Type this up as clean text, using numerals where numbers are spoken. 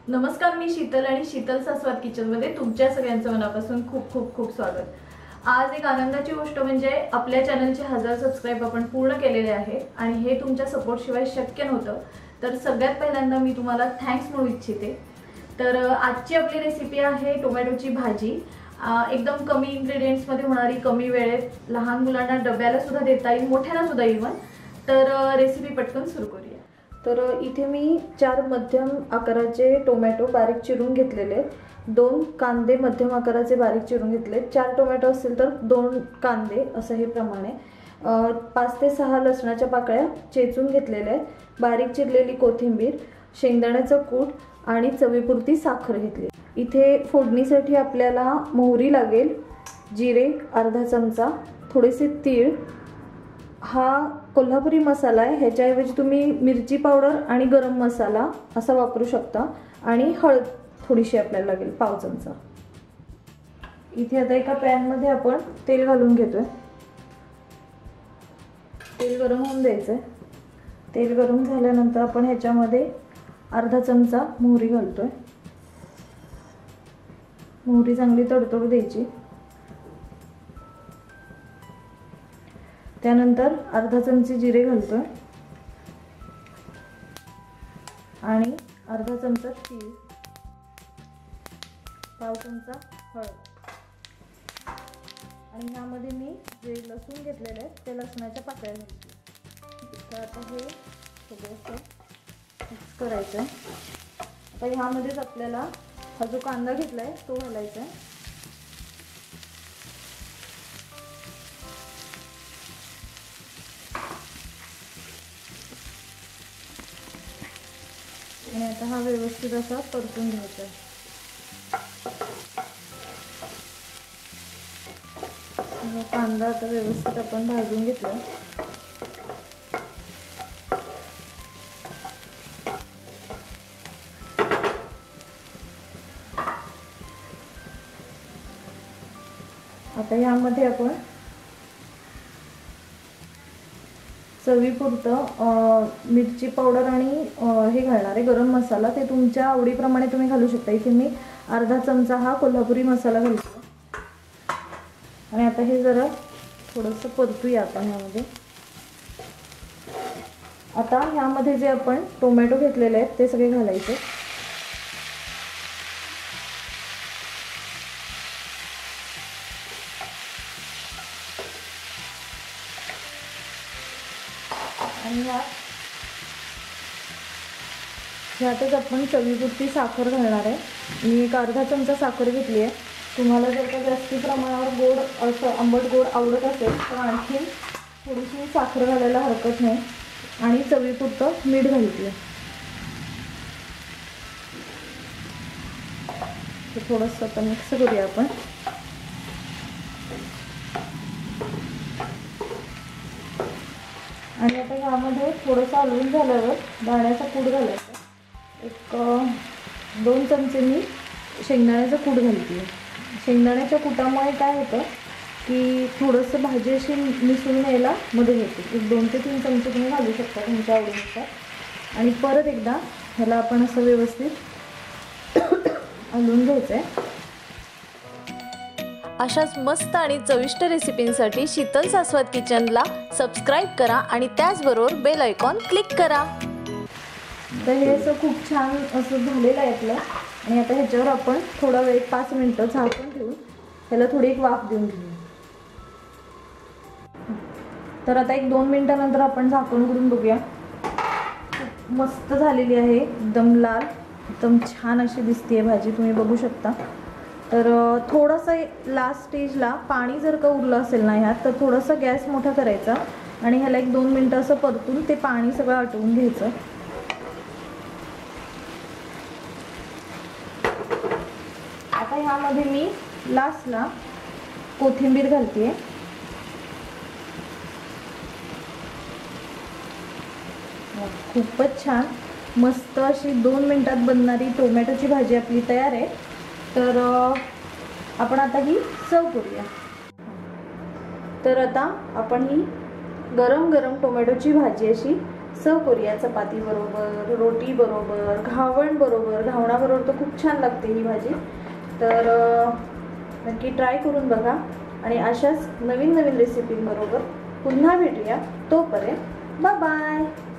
नमस्कार, मी शीतल आणि शीतल सास्वाद किचनमध्ये तुमच्या सगळ्यांचं मनापासून खूप खूप खूप स्वागत। आज एक आनंदाची गोष्ट म्हणजे आपल्या चॅनलचे 1000 सबस्क्राइब आपण पूर्ण केलेले आहेत आणि हे तुमच्या सपोर्ट शिवाय शक्य नव्हतं। तर सगळ्यात पहिल्यांदा मी तुम्हाला थँक्स म्हणू इच्छिते। तर आजची आपली रेसिपी आहे टोमॅटोची भाजी। एकदम कमी इन्ग्रेडियंट्स मध्ये होणारी, कमी वेळेत, लहान मुलांना डब्याला सुद्धा देता येईल, मोठ्यांना सुद्धा इव्हन। तर रेसिपी पटकन सुरू करूया। तर इथे मी 4 मध्यम आकाराचे टोमॅटो बारीक चिरून घेतलेले, 2 कांदे मध्यम आकाराचे बारीक चिरून घेतले, 4 टोमॅटो असेल तर 2 कांदे असं हे प्रमाणे, 5 ते 6 लसणाच्या पाकळ्या चेचून घेतलेल्या आहेत, बारीक चिरलेली कोथिंबीर, शेंगदाण्याचं कूट आणि चवीपुरती साखर घेतली। इथे फोडणीसाठी आपल्याला मोहरी लागेल, जिरे अर्धा चमचा, थोडेसे तीळ, हा कोल्हापुरी मसाला आहे, ह्याच्याऐवजी तुम्ही मिरची पावडर आणि गरम मसाला असा वापरू शकता, आणि हळद थोडीशी आपल्याला लागेल, पाव चमचा। इथे आता एका पॅन मध्ये आपण तेल घालून घेतोय, तेल गरम होऊन द्यायचंय। तेल गरम झाल्यानंतर आपण ह्याच्यामध्ये अर्धा चमचा मोहरी घालतोय, मोहरी चांगली तडतडू द्यायची। त्यानंतर अर्धा चमचे जिरे घालतोय आणि अर्धा चमचा तीळ, पाव चमचा हळद, आणि ह्यामध्ये मी जे लसूण घेतलेले आहेत ते लसणाच्या पाकळ्या घालते। तर आता हे थोडंसं मिक्स करायचं आहे। आता ह्यामध्येच आपल्याला हा जो कांदा घेतलाय तो घालायचा आहे। आणि आता हा व्यवस्थित असा परतून घ्यायचा आहे। कांदा आता व्यवस्थित आपण भाजून घेतला। आता यामध्ये आपण चवीपुरतं मिरची पावडर आणि हे घालणार आहे, गरम मसाला, ते तुमच्या आवडीप्रमाणे तुम्ही घालू शकता। इथे मी अर्धा चमचा हा कोल्हापुरी मसाला घालतो, आणि आता हे जरा थोडंसं परतूया आपण ह्यामध्ये। आता ह्यामध्ये जे आपण टोमॅटो घेतलेले आहेत ते सगळे घालायचे, आणि ह्यातच आपण चवीपुरती साखर घालणार आहे। मी एक अर्धा चमचा साखर घेतली आहे। तुम्हाला जर का जास्ती प्रमाणावर गोड असं आंबट गोड आवडत असेल तर आणखी थोडीशी साखर घालायला हरकत नाही, आणि चवीपुरतं मीठ घालते। हे थोडंसं आता मिक्स करूया आपण। आणि आता ह्यामध्ये थोडंसं हलवून झाल्यावर दाण्याचा कूट घालायचा, एक 2 चमचे मी शेंगदाण्याचं कूट घालते। शेंगदाण्याच्या कुटामुळे काय होतं की थोडंसं भाजी अशी मिसळून यायला मदत होते। एक 2 ते 3 चमचे तुम्ही घालू शकता तुमच्या आवडीनुसार। आणि परत एकदा ह्याला आपण असं व्यवस्थित हलवून घ्यायचं आहे। अशाच मस्त आणि चविष्ट रेसिपींसाठी शीतल सास्वाद किचनला सबस्क्राईब करा आणि त्याचबरोबर बेल आयकॉन क्लिक करा। तर हे असं खूप छान असं झालेलं आहे आपलं, आणि आता ह्याच्यावर आपण थोडा वेळ 5 मिनिटं झाकून ठेवून ह्याला थोडी एक वाफ देऊन घेऊया। तर आता एक 2 मिनिटानंतर आपण झाकून उघडून बघूया। खूप मस्त झालेली आहे, एकदम लाल, एकदम छान अशी दिसते भाजी, तुम्ही बघू शकता। तर थोडंसं लास्ट स्टेजला पाणी जर का उरलं असेल ना ह्यात, तर थोडंसं गॅस मोठा करायचा आणि ह्याला एक 2 मिनिटं असं परतून ते पाणी सगळं आटवून घ्यायचं। आता ह्यामध्ये मी लास्टला कोथिंबीर घालते। खूपच छान मस्त अशी 2 मिनिटात बनणारी टोमॅटोची भाजी आपली तयार आहे। तर आपण आता ही सर्व करूया। तर आता आपण ही गरम गरम टोमॅटोची भाजी अशी सर्व करूया चपाती बरोबर, रोटी बरोबर, घावण बरोबर. घावणाबरोबर तर खूप छान लागते ही भाजी. तर नक्की ट्राय करून बघा आणि अशाच नवीन नवीन रेसिपींबरोबर पुन्हा भेटूया. तोपर्यंत बाय बाय.